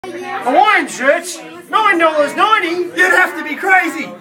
Hawaiian shirts? $9.90? You'd have to be crazy.